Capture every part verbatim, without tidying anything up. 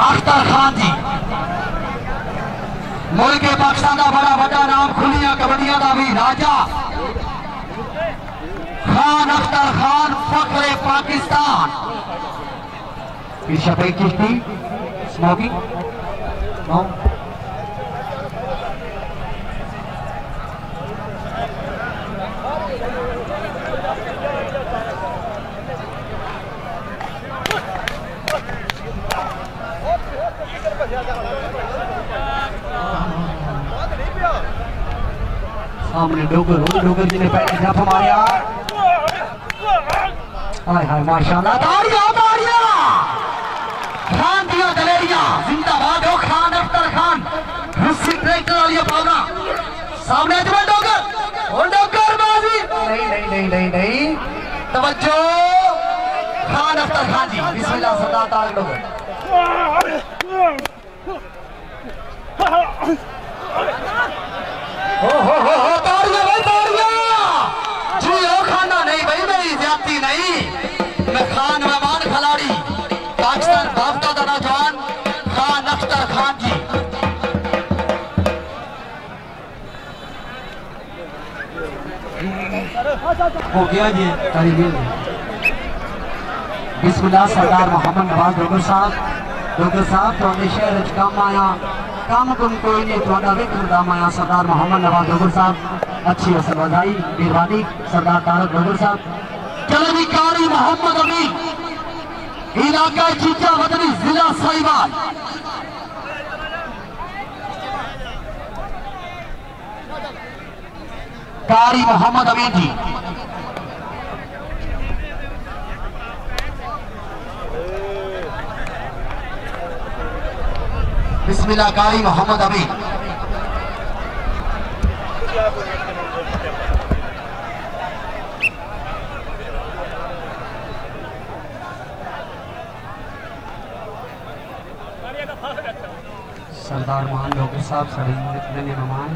अख्तर खान जी मुल्क पाकिस्तान का बड़ा बड़ा नाम खुलिया कबड्डियां का भी राजा खान अख्तर खान फखरे पाकिस्तान शफीक चिश्ती स्मोकिंग नो सामने डोगर डोगर जी ने पहले जप मारा। हाय हाय माशाल्लाह ताड़ियां ताड़ियां खान दिया दलेरिया जिंदाबाद हो खान अख्तर खान रस्सी ट्रैक्टर वाली पावना सामने अजमल डोगर और डोगर बाजी नहीं नहीं नहीं नहीं नहीं तवज्जो खान अख्तर खान जी बिस्मिल्लाह सरदार तारक डोगर हो हो हो हो ताड़ियां भाई ताड़ियां जी हो खाना नहीं भाई मेरी ज्यादती नहीं मैं खान मेहमान खिलाड़ी पाकिस्तान बाफ्ता का नौजवान खान अख्तर खान जी हो गया जी तारीफ बिस्मिल्लाह सरदार मोहम्मद नवाज डोगर साहब डोगर साहब तो शहर काम आया काम तुम कोई नहीं थोड़ा विक्र दाम आया सरदार मोहम्मद नवाज डोगर साहब अच्छी असल बधाई मेहरबानी सरदार तारक डोगर साहब चलो जी कारी मोहम्मद अमीन इलाका चीचा वतनी जिला साहिवाल कारी मोहम्मद अमीन जी बिस्मिल्लाह कारी मोहम्मद अमीन सरदार मान डोगर साहब सभी इतने मेहमान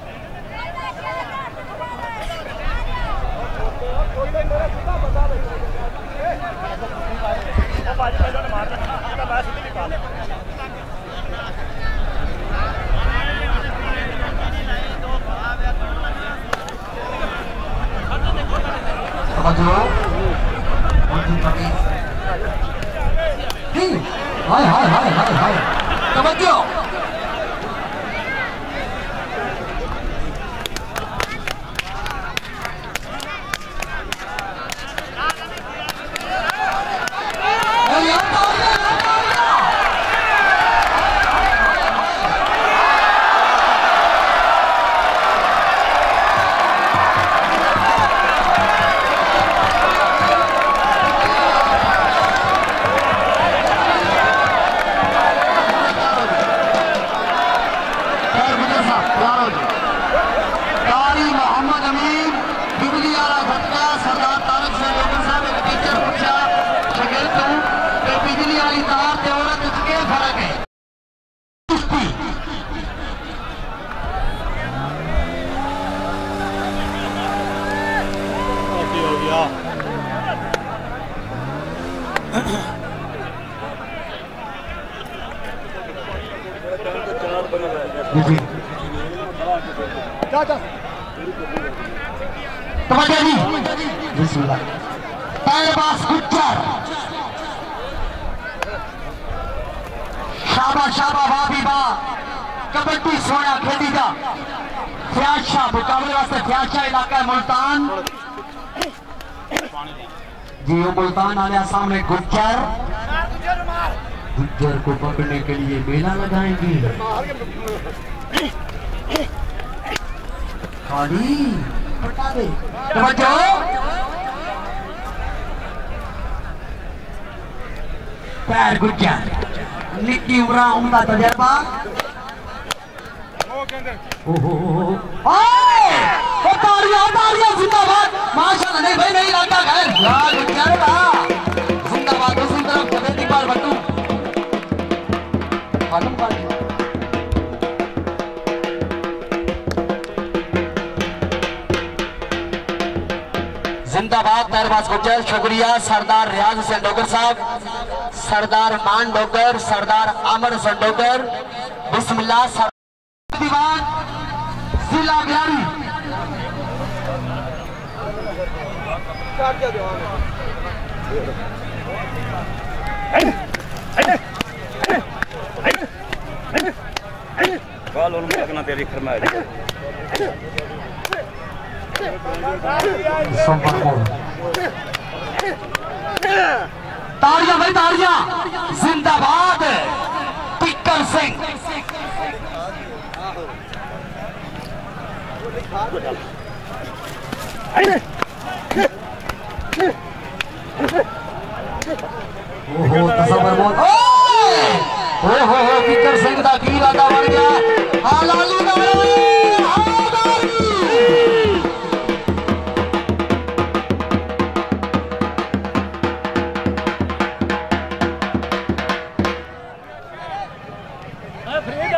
हाय हाय हाय हाय हाय तवज्जो शाबा शाबा वाह वाह कबड्डी सोया खेली जा फयाज शाह मुकाबले वास्ते फयाज शाह इलाका मुल्तान जी वो मुल्तान आलिया सामने गुज्जर गुज्जर को पकड़ने के लिए मेला लगाएंगे खाली हटा दे तवज्जो पैर गुज्जर निक्की उमरा उमदा तजर्बा ओहो तालियां तालियां जिंदाबाद माशाल्लाह नहीं भाई नहीं लाता खैर यार गुज्जर जिंदाबाद दूसरी तरफ कबड्डी पर बट्टू खत्म कर जिंदा जिंदाबाद तैरबाज गुज्जर। शुक्रिया सरदार रियाज हुसैन डोगर साहब, सरदार मान डोगर, सरदार अमर हुसैन डोगर। बिस्मिल्लाह दीवान जिला बिहारी तेरी फरमाइश ताड़ियां भाई ताड़ियां। जिंदाबाद टिक्कर सिंह। ओहो तसव्वुर बहुत ओहो हो टिक्कर सिंह दा की इरादा बन गया। हालाली नारे हालाली फ्रीड